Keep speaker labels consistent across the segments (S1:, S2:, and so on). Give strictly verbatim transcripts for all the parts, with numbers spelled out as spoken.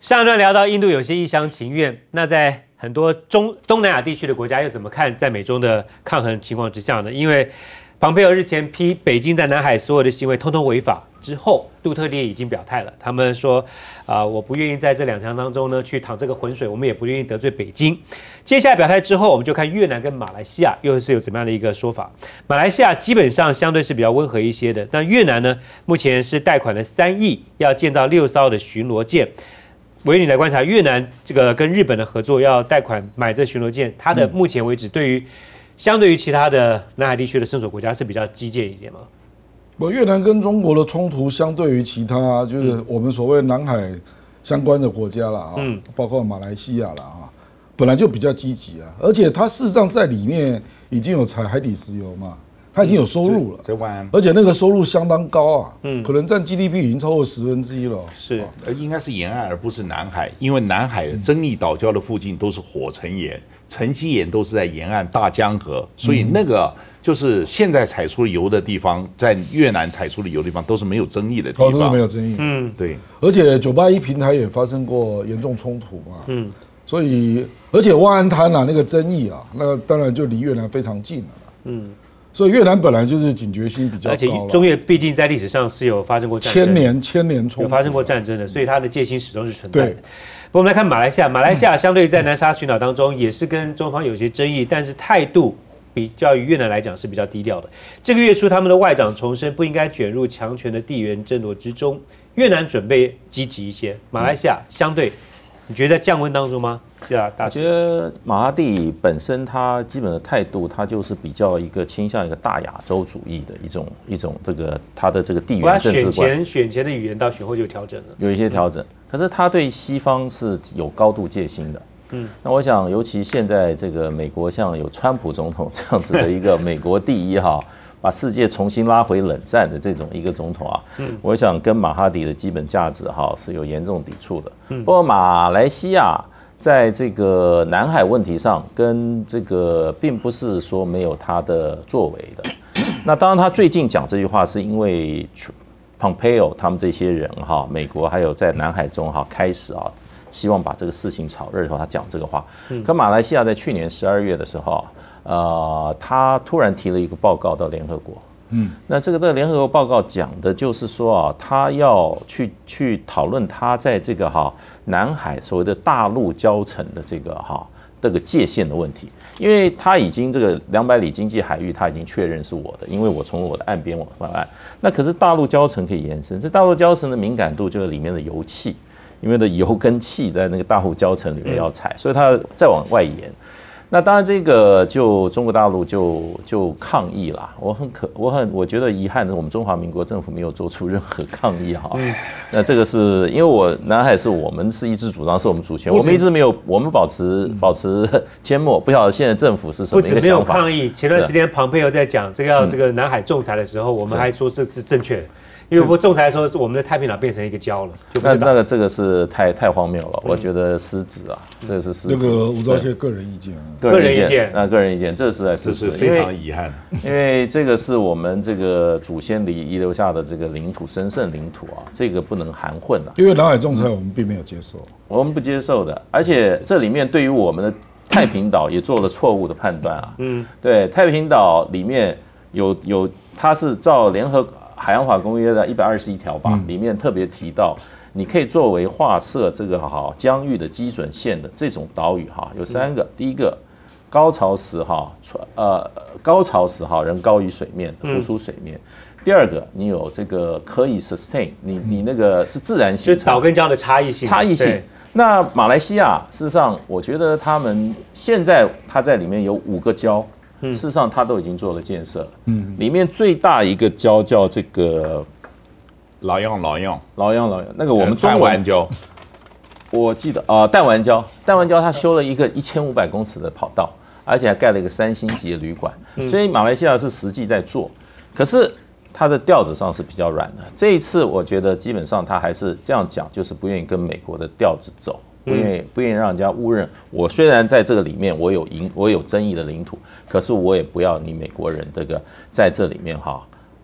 S1: 上一段聊到印度有些一厢情愿，那在很多中东南亚地区的国家又怎么看在美中的抗衡情况之下呢？因为庞佩奥日前批北京在南海所有的行为通通违法之后，杜特列已经表态了，他们说啊、呃，我不愿意在这两强当中呢去淌这个浑水，我们也不愿意得罪北京。接下来表态之后，我们就看越南跟马来西亚又是有怎么样的一个说法。马来西亚基本上相对是比较温和一些的，那越南呢，目前是贷款了三亿，要建造六艘的巡逻舰。维你来观察越南这个跟日本的合作，要贷款买这巡逻舰，它的目前为止对于相对于其他的南海地区的身处国家是比较激进一点吗？
S2: 不，越南跟中国的冲突相对于其他就是我们所谓南海相关的国家啦啊，嗯，包括马来西亚啦啊，本来就比较积极啊，而且它事实上在里面已经有采海底石油嘛。它已经有收入了，嗯、而且那个收入相当高啊，嗯，可能占 G D P 已经超过十分之一了。
S1: 是，
S3: 呃，应该是沿岸而不是南海，因为南海的争议岛礁的附近都是火成岩，沉积岩都是在沿岸大江河，所以那个就是现在采出油的地方，在越南采出的油的地方都是没有争议的地方，
S2: 都是没有争议。
S3: 嗯，对。
S2: 而且九八一平台也发生过严重冲突嘛，嗯，所以而且万安滩啊那个争议啊，那当然就离越南非常近了，嗯。所以越南本来就是警觉性比较高，
S1: 而且中越毕竟在历史上是有发生过战争，
S2: 千年千年冲突，
S1: 有发生过战争的，所以它的戒心始终是存在的。不过我们来看马来西亚，马来西亚相对于在南沙群岛当中也是跟中方有些争议，但是态度比较于越南来讲是比较低调的。这个月初，他们的外长重申不应该卷入强权的地缘争夺之中。越南准备积极一些，马来西亚相对，你觉得在降温当中吗？
S4: 我觉得马哈蒂本身他基本的态度，他就是比较一个倾向一个大亚洲主义的一种一种这个他的这个地缘政治观。
S1: 选前选前的语言到选后就有调整了，
S4: 有一些调整。可是他对西方是有高度戒心的。嗯，那我想，尤其现在这个美国像有川普总统这样子的一个美国第一哈，把世界重新拉回冷战的这种一个总统啊，嗯，我想跟马哈蒂的基本价值哈是有严重抵触的。嗯，不过马来西亚在这个南海问题上，跟这个并不是说没有他的作为的。那当然，他最近讲这句话，是因为 Pompeo 他们这些人哈，美国还有在南海中哈开始啊，希望把这个事情炒热的时候，他讲这个话。可马来西亚在去年十二月的时候，呃，他突然提了一个报告到联合国。嗯，那这个的联合国报告讲的就是说啊，他要去去讨论他在这个哈南海所谓的大陆礁层的这个哈这个界限的问题，因为他已经这个两百里经济海域他已经确认是我的，因为我从我的岸边往上岸。那可是大陆礁层可以延伸，这大陆礁层的敏感度就是里面的油气，因为的油跟气在那个大陆礁层里面要采，所以它再往外延。那当然，这个就中国大陆就就抗议啦。我很可，我很我觉得遗憾的是，我们中华民国政府没有做出任何抗议哈。嗯、那这个是因为我南海是我们是一枝主张，是我们主权，我们一直没有，我们保持保持缄默。不晓得现在政府是什么一个想法？不止
S1: 没有抗议，前段时间庞佩奥在讲这个要这个南海仲裁的时候，我们还说这是正确的。因为不仲裁的时候，我们的太平岛变成一个礁了，就不
S4: 那那个这个是太太荒谬了，我觉得失职啊，这个是失职。
S2: 那个吴钊燮个人意见啊，
S1: 个人意见，
S4: 那个人意见，这实在是
S3: 是非常遗憾，
S4: 因为这个是我们这个祖先遗遗留下的这个领土，神圣领土啊，这个不能含混啊。
S2: 因为南海仲裁我们并没有接受，
S4: 我们不接受的，而且这里面对于我们的太平岛也做了错误的判断啊。嗯，对，太平岛里面有有，它是照联合海洋法公约的一百二十一条吧，嗯、里面特别提到，你可以作为划设这个哈疆域的基准线的这种岛屿哈，有三个。嗯、第一个，高潮时哈呃高潮时哈人高于水面，浮出水面。嗯、第二个，你有这个可以 sustain， 你你那个是自然形成，
S1: 就岛跟礁的差异性。
S4: 差异性。那马来西亚，事实上，我觉得他们现在它在里面有五个礁。事实上，它都已经做了建设。嗯，里面最大一个礁叫这个
S3: 老样老样
S4: 老样老样，那个我们中文
S3: 弹丸礁，
S4: 我记得啊，弹丸礁，弹丸礁它修了一个一千五百公尺的跑道，而且还盖了一个三星级的旅馆。所以马来西亚是实际在做，可是它的调子上是比较软的。这一次，我觉得基本上它还是这样讲，就是不愿意跟美国的调子走。不愿意不愿意让人家误认，我虽然在这个里面我有赢我有争议的领土，可是我也不要你美国人这个在这里面哈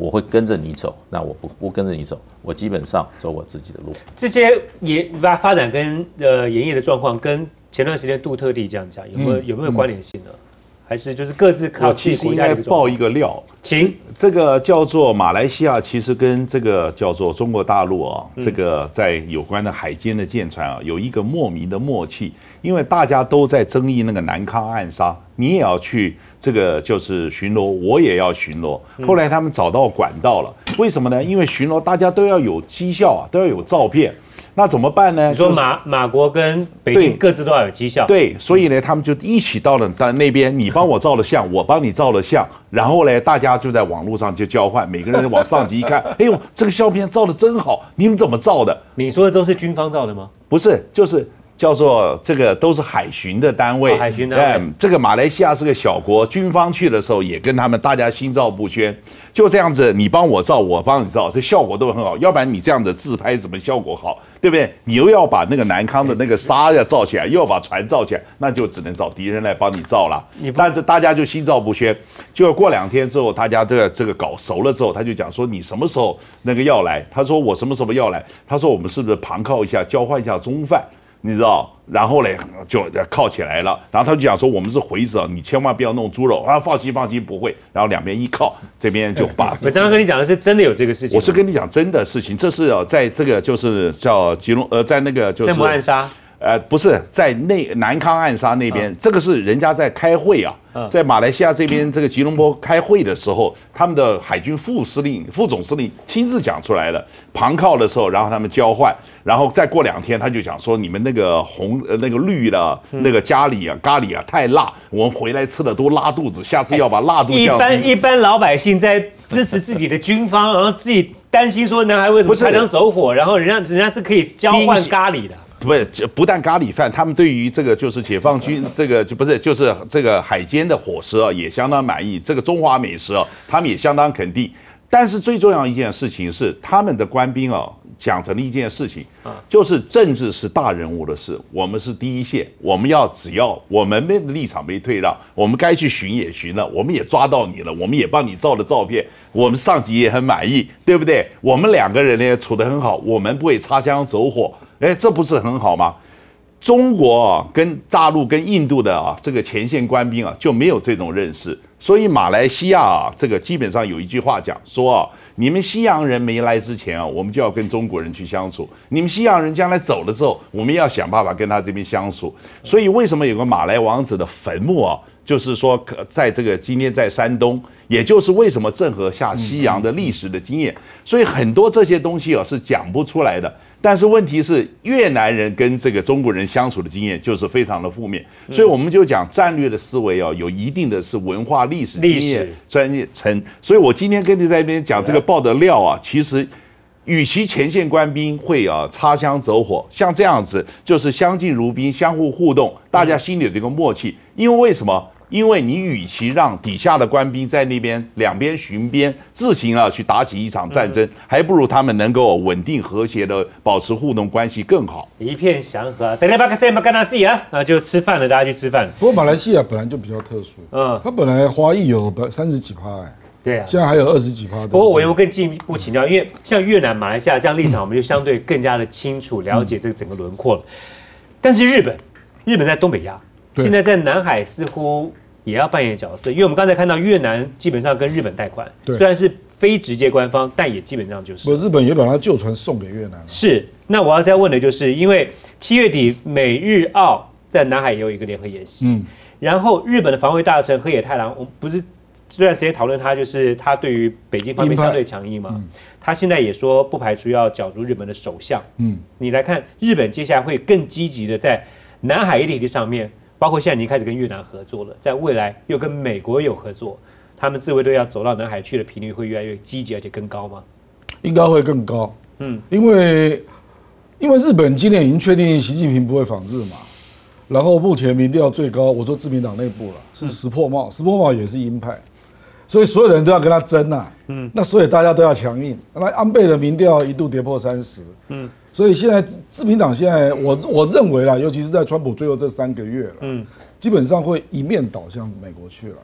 S4: 我会跟着你走，那我不不跟着你走，我基本上走我自己的路。
S1: 这些也发发展跟呃演艺的状况，跟前段时间杜特地这样讲，有没有、嗯、有没有关联性呢？还是就是各自靠自己国家的一个状况？
S3: 我其实应该爆一个料，
S1: 请
S3: 这个叫做马来西亚，其实跟这个叫做中国大陆啊，这个在有关的海监的舰船啊，有一个莫名的默契，因为大家都在争议那个南康暗杀，你也要去这个就是巡逻，我也要巡逻。后来他们找到管道了，为什么呢？因为巡逻大家都要有绩效啊，都要有照片。那怎么办呢？
S1: 你说马马国跟北京各自都要有绩效，
S3: 对，所以呢，他们就一起到了到那边，你帮我照了相，我帮你照了相，然后呢，大家就在网络上就交换，每个人往上级一看，哎呦，这个相片照的真好，你们怎么照的？
S1: 你说的都是军方照的吗？
S3: 不是，就是叫做这个都是海巡的单位，
S1: 哦、海巡单位、
S3: 嗯。这个马来西亚是个小国，军方去的时候也跟他们大家心照不宣，就这样子，你帮我照，我帮你照，这效果都很好。要不然你这样的自拍怎么效果好？对不对？你又要把那个南康的那个沙要照起来，又要把船照起来，那就只能找敌人来帮你照了。但是大家就心照不宣。就过两天之后，大家这个这个搞熟了之后，他就讲说你什么时候那个要来？他说我什么时候要来？他说我们是不是旁靠一下，交换一下中饭？你知道？然后呢，就靠起来了。然后他就讲说，我们是回子，你千万不要弄猪肉啊！放心，放心，不会。然后两边一靠，这边就把。
S1: 我刚刚跟你讲的是真的有这个事情。
S3: 我是跟你讲真的事情，这是哦，在这个就是叫吉隆呃，在那个就是。
S1: 在姆暗沙。
S3: 呃，不是在内南康暗杀那边，
S1: 嗯、
S3: 这个是人家在开会啊，嗯、在马来西亚这边这个吉隆坡开会的时候，他们的海军副司令、副总司令亲自讲出来的。旁靠的时候，然后他们交换，然后再过两天，他就讲说你们那个红呃那个绿的那个咖喱啊咖喱啊太辣，我们回来吃的都拉肚子，下次要把辣度降低。
S1: 一般一般老百姓在支持自己的军方，然后自己担心说南海为什么擦枪走火，然后人家人家是可以交换咖喱的。
S3: 不是，不但咖喱饭，他们对于这个就是解放军这个就不是就是这个海监的伙食啊，也相当满意。这个中华美食啊，他们也相当肯定。但是最重要一件事情是，他们的官兵啊讲成了一件事情，就是政治是大人物的事，我们是第一线，我们要只要我们的立场没退让，我们该去巡也巡了，我们也抓到你了，我们也帮你照了照片，我们上级也很满意，对不对？我们两个人呢处得很好，我们不会擦枪走火。哎，这不是很好吗？中国啊，跟大陆、跟印度的啊，这个前线官兵啊，就没有这种认识。所以马来西亚啊，这个基本上有一句话讲说啊，你们西洋人没来之前啊，我们就要跟中国人去相处；你们西洋人将来走了之后，我们要想办法跟他这边相处。所以为什么有个马来王子的坟墓啊？就是说，在这个今天在山东，也就是为什么郑和下西洋的历史的经验，所以很多这些东西啊是讲不出来的。但是问题是，越南人跟这个中国人相处的经验就是非常的负面，所以我们就讲战略的思维啊，有一定的是文化历史经验专业层。所以我今天跟你在那边讲这个爆的料啊，其实。与其前线官兵会啊擦枪走火，像这样子就是相敬如宾，相互互动，大家心里有这个默契。因为为什么？因为你与其让底下的官兵在那边两边巡边自行啊去打起一场战争，还不如他们能够稳定和谐的保持互动关系更好。
S1: 一片祥和，等下巴克塞巴干纳西啊，那就吃饭了，大家去吃饭。
S2: 不过马来西亚本来就比较特殊，嗯，它本来华裔有三十几趴哎。
S1: 对啊，
S2: 现在还有二十几趴。
S1: 不过我又更进一步请教，因为像越南、马来西亚这样立场，我们就相对更加的清楚了解这个整个轮廓了。但是日本，日本在东北亚，现在在南海似乎也要扮演角色，因为我们刚才看到越南基本上跟日本贷款，虽然是非直接官方，但也基本上就是。
S2: 不，日本也把它旧船送给越南了。
S1: 是，那我要再问的就是，因为七月底美日澳在南海也有一个联合演习，嗯，然后日本的防卫大臣河野太郎，我们不是。这段时间讨论他，就是他对于北京方面相对强硬嘛，嗯、他现在也说不排除要角逐日本的首相。嗯，你来看日本接下来会更积极的在南海议题上面，包括现在已经开始跟越南合作了，在未来又跟美国有合作，他们自卫队要走到南海去的频率会越来越积极，而且更高吗？
S2: 应该会更高。嗯，因为因为日本今年已经确定习近平不会访日嘛。然后目前民调最高，我说自民党内部了，是石破茂，石破茂也是鹰派。所以所有人都要跟他争呐、啊，嗯，那所以大家都要强硬。那安倍的民调一度跌破三十，嗯，所以现在自民党现在我我认为啦，尤其是在川普最后这三个月了，嗯，基本上会一面倒向美国去了。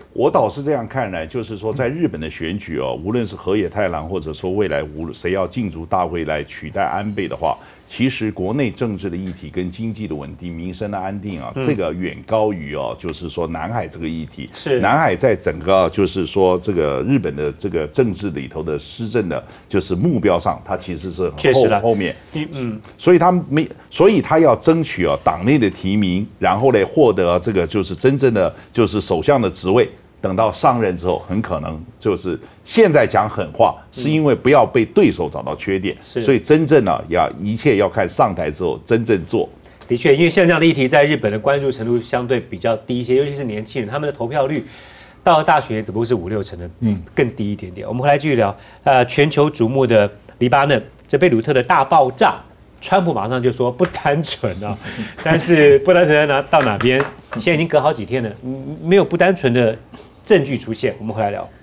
S3: 我倒是这样看呢，就是说，在日本的选举哦，无论是河野太郎，或者说未来无论谁要进驻大会来取代安倍的话，其实国内政治的议题跟经济的稳定、民生的安定啊，嗯、这个远高于哦，就是说南海这个议题。
S1: 是
S3: 南海在整个就是说这个日本的这个政治里头的施政的，就是目标上，它其实是
S1: 确实
S3: 后后面，
S1: 嗯，
S3: 所以他没，所以他要争取哦党内的提名，然后呢获得这个就是真正的就是首相的职位。等到上任之后，很可能就是现在讲狠话，是因为不要被对手找到缺点，所以真正呢，要一切要看上台之后真正做。
S1: 的确，因为像这样的议题，在日本的关注程度相对比较低一些，尤其是年轻人，他们的投票率到了大学也只不过是五六成的，嗯，更低一点点。我们回来继续聊，呃，全球瞩目的黎巴嫩这贝鲁特的大爆炸。川普马上就说不单纯啊，但是不单纯拿到哪边？现在已经隔好几天了，没有不单纯的证据出现。我们回来聊。